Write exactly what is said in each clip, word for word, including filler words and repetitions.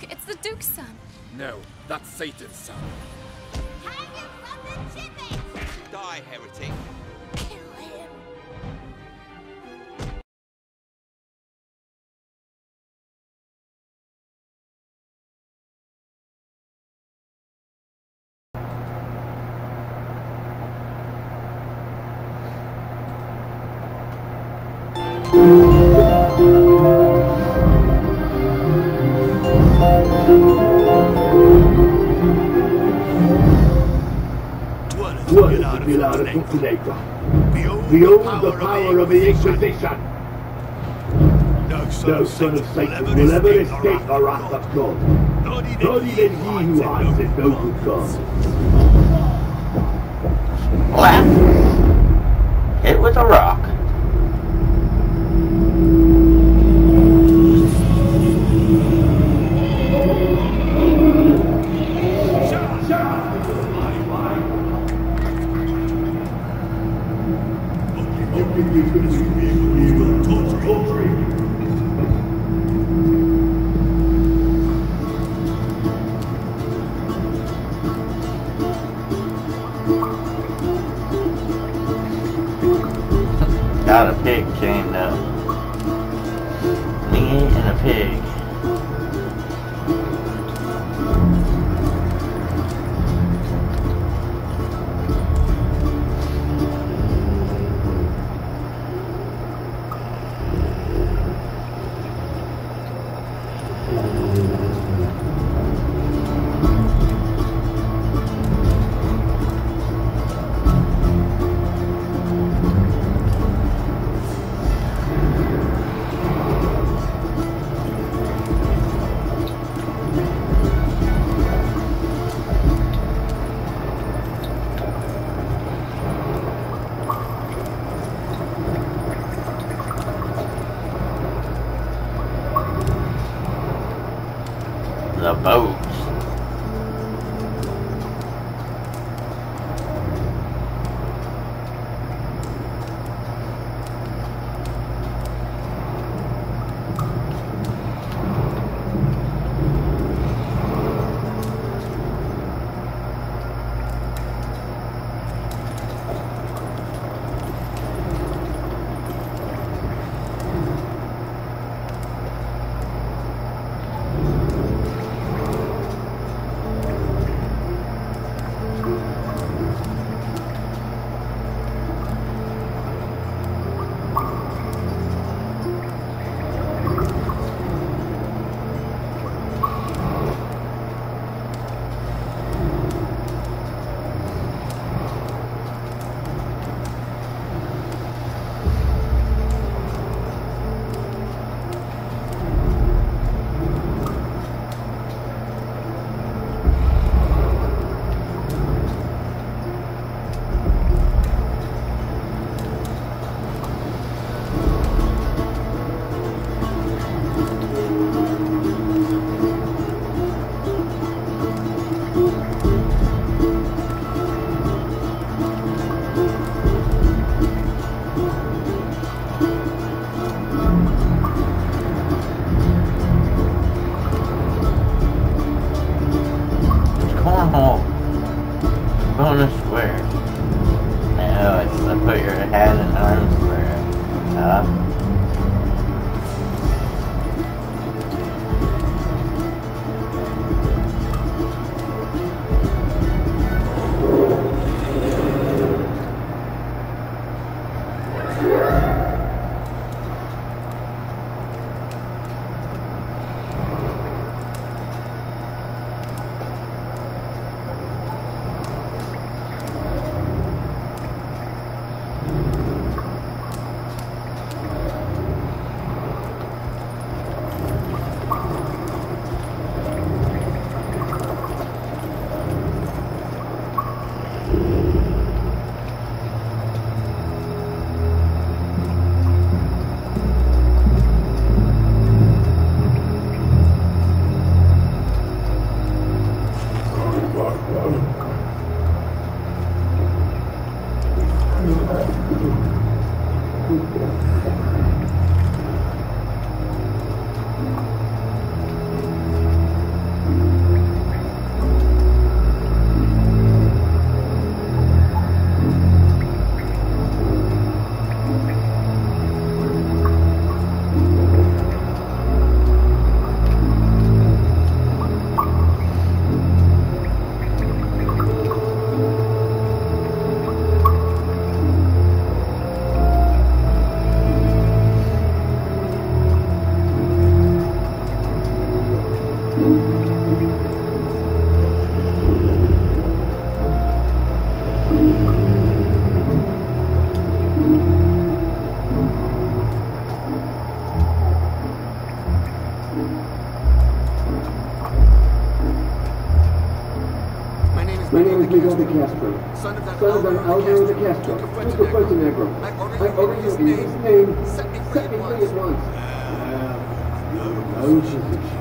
it's the Duke's son. No, that's Satan's son. Hang him from the gibbet! Die, heretic. Kill him. What is the Pilar Fukunator? Behold the power of the Inquisition! No son of Satan will ever escape the wrath of God. Not even he who hides in no good cause. What? Hit with a rock. Got a pig chained up. Me and a pig. The boats. Bonus square. No, it's to put your head and arms square. Up. Rodrigo de Castro, son of that son of Alvaro Alvaro de de Castro, Castro, took took a a Fuentenegro. Fuentenegro. I I order order you you in in his his name, name, set me free set at me free once. at once. No position.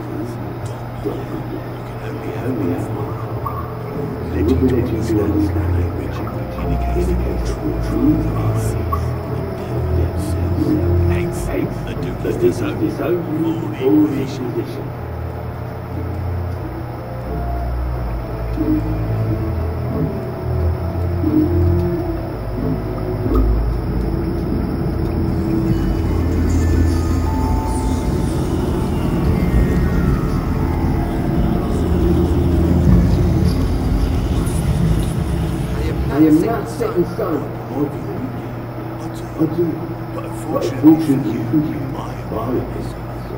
We only have one call. They will let you to understand language indicates the true eyes of themselves. Hence, the Duke is disowned for this position. I am not set in stone. I do. But unfortunately for you, my business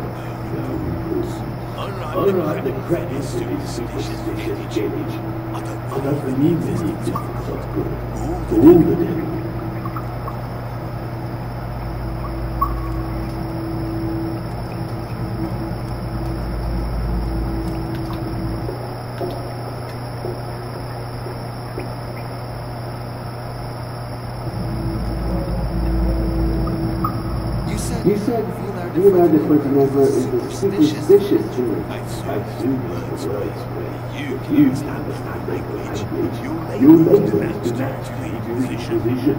unlike the credits of his superstitious image, I don't believe in the existence of good for all the devil. You said Leonardo de Fuentenegro is a superstitious Jew. I assume that's the word spread. You understand language. Your labels do not change your position.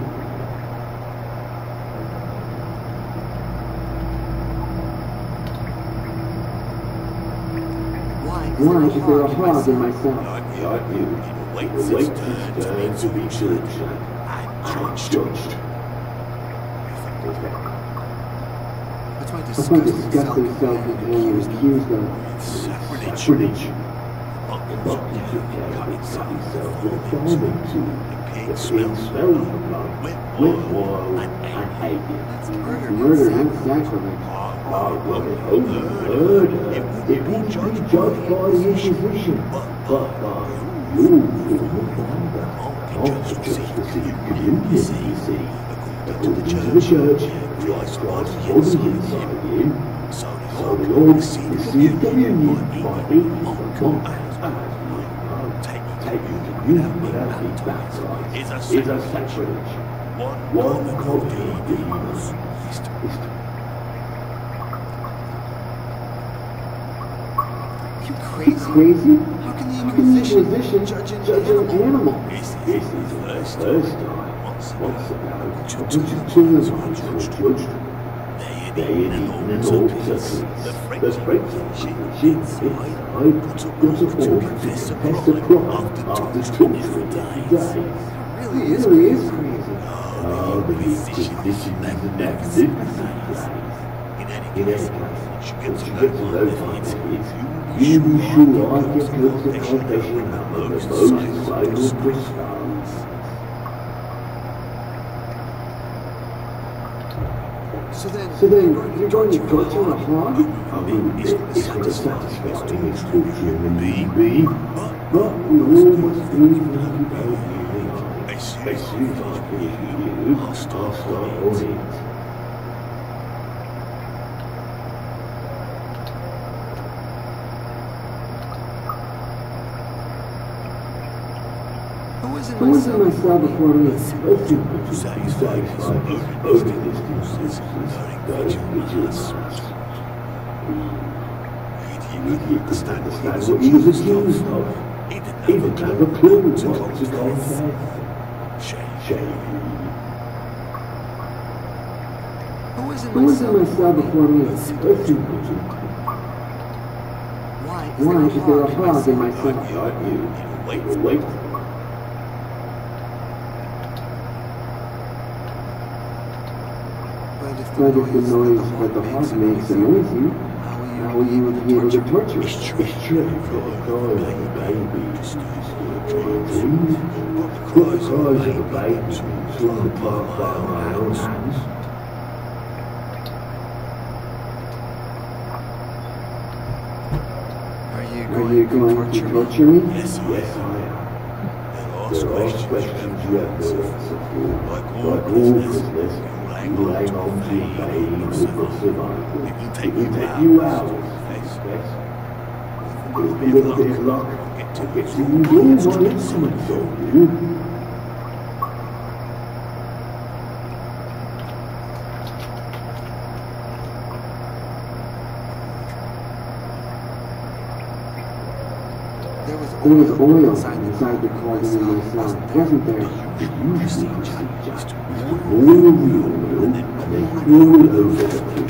Why is there a hog in my cell? Like you, it will wait its turn to be judged and judged. I find disgusting self-companion accused of sacrilege. But you took care of himself with a farming tool. The pig smelled of blood, went wild and ate it. Murder and sacrilege. Oh, well, oh, murder. It wouldn't be judged by the Inquisition, but by your form of wonder. After justice in communion, you see. According to the church, Christ Christ's body inside him, so the Lord received communion by eating the monk and taking communion without being baptized is a sacrilege. One copy of demons is to Crazy? crazy? How can the How can the Inquisition Inquisition judge an judge an animal? animal? This is the first time. Once ago, a bunch of children were judged. They had eaten an octopus. The French ship inside got a ball to confess a crime after torturing them for days. Really It is really is crazy. crazy. Oh, the Inquisition is a magnificent place. In any case, once you get to know these kids, you will be sure I get close to confession of the most silent Christians. So then, So then, you're going to torture a hog? I mean, it's going to satisfy me as torture and be, but we all must do what we both need. As soon as I finish with you, I'll start on it. Who was in my cell before me? Let's do what you satisfied over distances, going vigilance. He didn't understand what he was accused of. He didn't have a clue what to confess. Shame. who was in Who my was cell in my cell before me? Let's do what you Why Why is there a hog in my cell? Like you. Wait, wait. But if the noise that the hog makes annoys you, how will you be able to torture it? It's true that the cries of a baby is dreams. But the cries of a baby is torn apart by my own hands. Are you Are going, you going to torture me? Yes, I Yes, I am. There are questions you have no answer for. Like Like all all prisoners, prisoners, you you hang hang on on to to your your pain pain for for survival. survival. It will It take will you take you hours. hours. Yes. Yes. With With a little bit of luck, to use all my instruments on you. There was There was oil oil inside the inside the cauldron cauldron in my myself, cell, wasn't there? The The usual usual procedure procedure is to boil boil the oil and then pour it over the fish.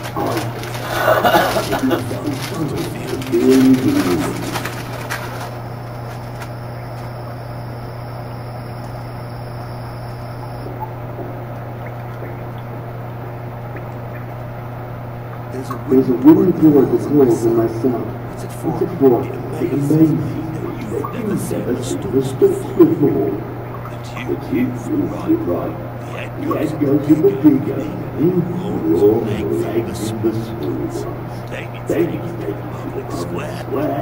There's a There's a wooden board that holds in my cell. What's it What's it for? for? The amazing that you've never seen the stalks before. The tube moves right. The head goes in the big opening, raw legs in the small ones. Then it's taken to the public square.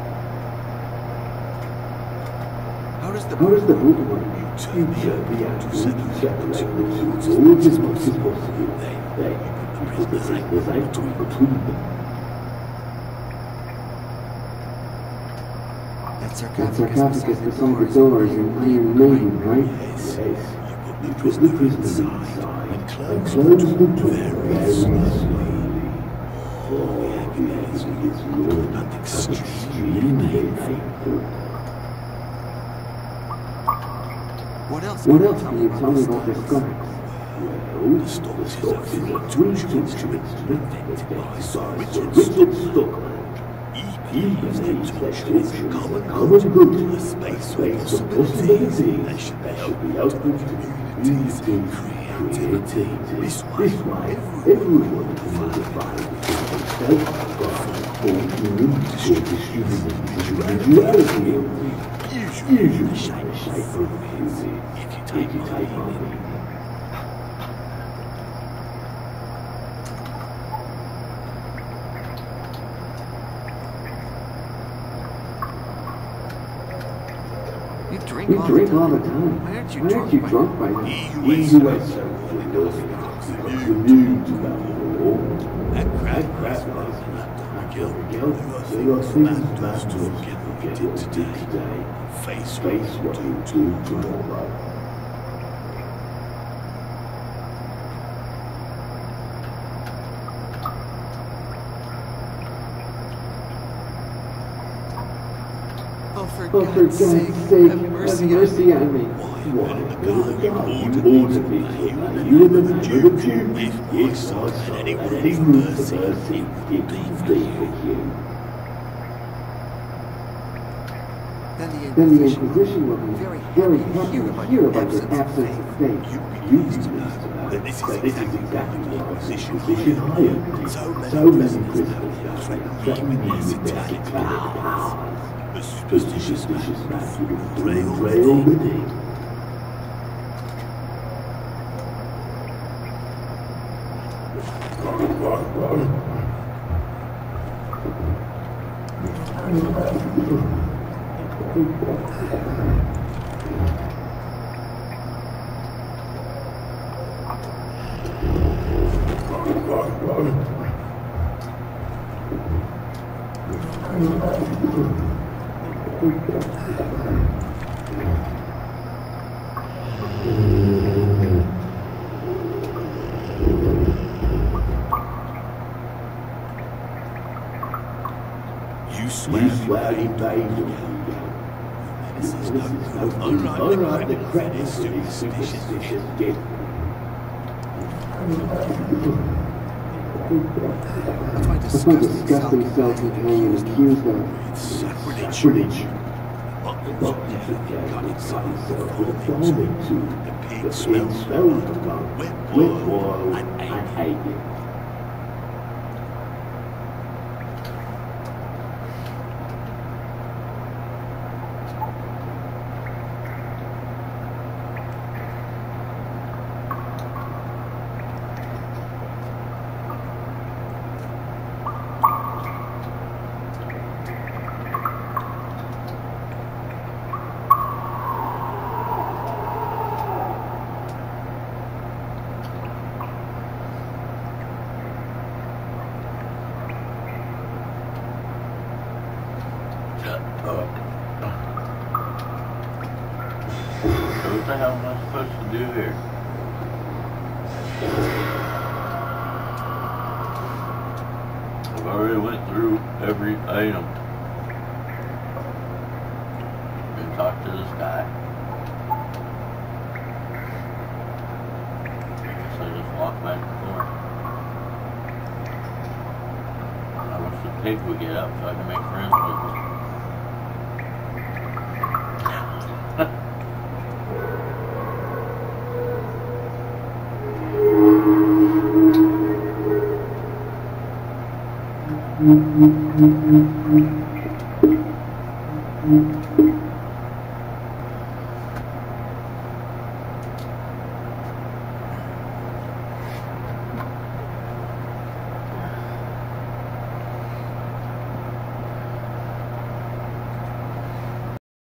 How does the How does the book book work? You turn the animal to separate the boards as much as possible. Then you put the prisoners out between them. That That sarcophagus sarcophagus beside the door is an Iron Maiden, right? Yes. You put the prisoners inside and close the door very slowly. Oh, the agonizing is long and extremely painful. What else? What else can you tell me about the stomachs? Well, the stomachs is a three-string instrument invented by Sir Richard Stockman. He believes that torture is a common good, a space of possibilities that should be open to community creativity. This way, everyone can find themselves by forming or distributing individuality. Usually the shape of music, if you take my meaning. You drink, You all, drink the all the time. time. Why aren't you Why drunk, aren't you by drunk now? by now? He He who has so philosophy renewed to that law. That crap crap There we go. There are things man to forget what we did today. Face what you do tomorrow. Oh, for Oh, for God's sake, sake, have mercy, have mercy on me. Why, God, you ordered me to obey you in the name of the Duke. If I saw any room for mercy, it would be for you. Then the Then the Inquisition Inquisition will be very very happy to happy hear to about hear your about your absence of absence of faith. You used to know that this is exactly what position hired. So many prisoners that we need satanic powers. The superstitious man would pray already. You swear he paid you. This is no unlike the credits to his superstitious gift. That's my That's my disgusting disgusting self-companion accused of sacrilege. But you forget got himself Performing to the pig the smelled pig smelled of of blood, wet wet oil oil, and and egg. egg. What the hell am I supposed to do here? I've already went through every item. And talked to this guy. I guess I just walk back and forth. I wish the pig would get up so I can make friends with him. Thank you.